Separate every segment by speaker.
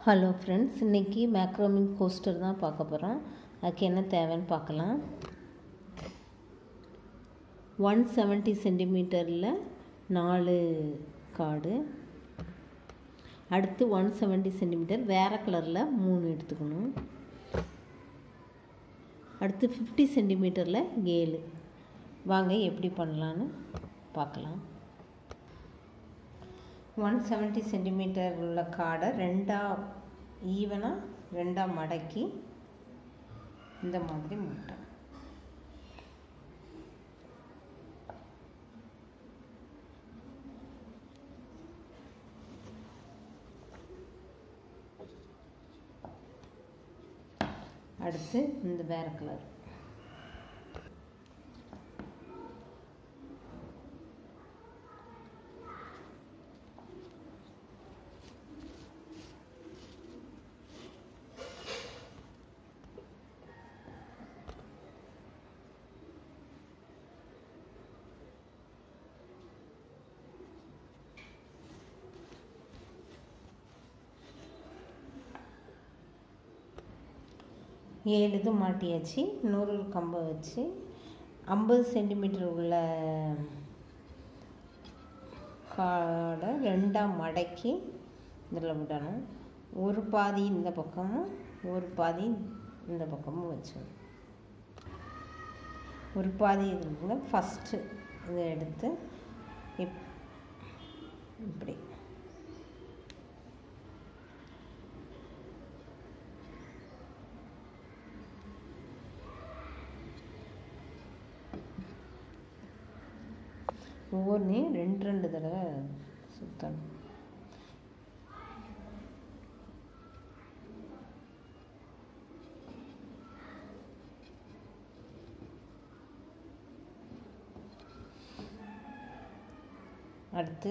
Speaker 1: Hello friends, இன்றைக்கி மேக்ரோமிங் coaster தான் பார்க்க போகிறோம். அதுக்கு என்ன தேவைன்னு பார்க்கலாம். 170 சென்டிமீட்டரில் 4 கார்டு, அடுத்து 170 சென்டிமீட்டர் வேறு கலரில் 3 எடுத்துக்கணும். அடுத்து 50 சென்டிமீட்டரில் 7. வாங்க எப்படி பண்ணலான்னு பார்க்கலாம். 170 சென்டிமீட்டர் உள்ள கார்டை ரெண்டாக மடக்கி இந்த மாதிரி மூட்டை அடுத்து இந்த வேறு கலர் ஏழு மாட்டியாச்சு. இன்னொரு கம்பை வச்சு 50 சென்டிமீட்டர் உள்ள காடை ரெண்டாக மடக்கி இதில் விடணும். ஒரு பாதி இந்த பக்கமும் ஒரு பாதி இந்த பக்கமும் வச்சிடணும். ஒரு பாதி இதுல ஃபஸ்ட்டு இதை எடுத்து இப்படி ஒவ்வொன்றையும் ரெண்டு தடவை சுற்றணும். அடுத்து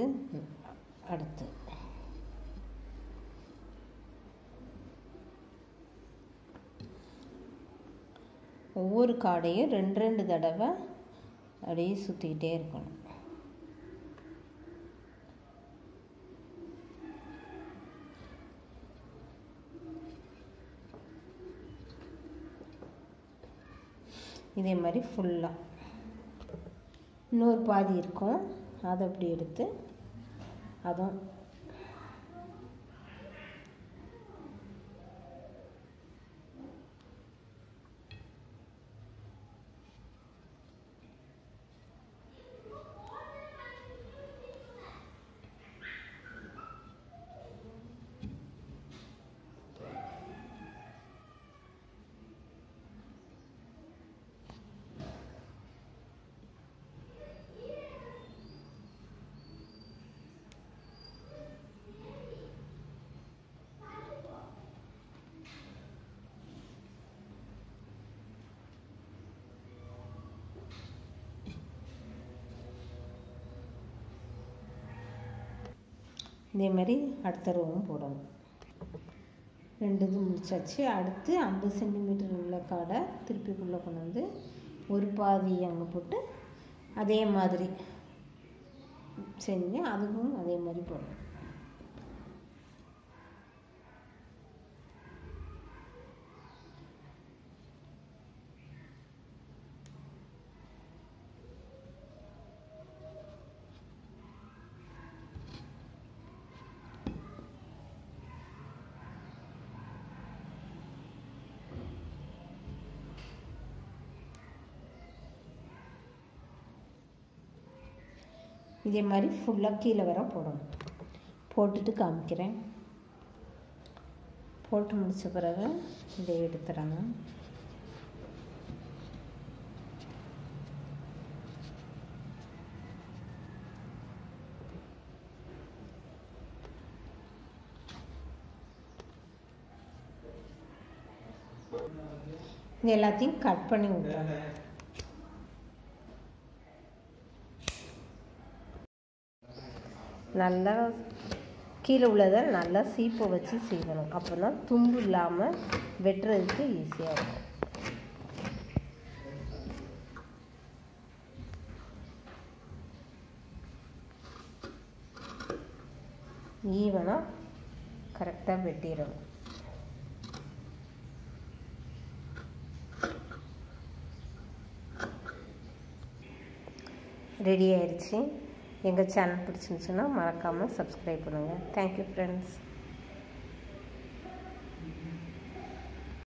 Speaker 1: ஒவ்வொரு காடையும் ரெண்டு தடவை அப்படியே சுற்றிக்கிட்டே இருக்கணும். இதே மாதிரி ஃபுல்லாக இன்னொரு பாதி இருக்கும், அதை அப்படி எடுத்து அதுவும் இதே மாதிரி அடுத்த ரோவும் போடணும். ரெண்டு இது முடிச்சாச்சு. அடுத்து 50 சென்டிமீட்டர் உள்ள காடை திருப்பிக்குள்ளே கொண்டு வந்து ஒரு பாதி அங்கே போட்டு அதே மாதிரி செஞ்சு அதுவும் அதே மாதிரி போடணும். இதே மாதிரி ஃபுல்லாக கீழே வர போடணும். போட்டுட்டு காமிக்கிறேன். போட்டு முடித்த பிறகு இதை எடுத்துடணும். இது எல்லாத்தையும் கட் பண்ணி விட்டுறணும். நல்லா கீழே உள்ளதை நல்லா சீப்பை வச்சு சீவணும். அப்போ தான் தும்பு இல்லாமல் வெட்டுறதுக்கு ஈஸியாக இருக்கும். ஈவனாக கரெக்டாக வெட்டிடணும். ரெடி ஆயிடுச்சு. எங்கள் சேனல் பிடிச்சிருந்துச்சுன்னா மறக்காமல் சப்ஸ்கிரைப் பண்ணுங்கள். Thank you friends.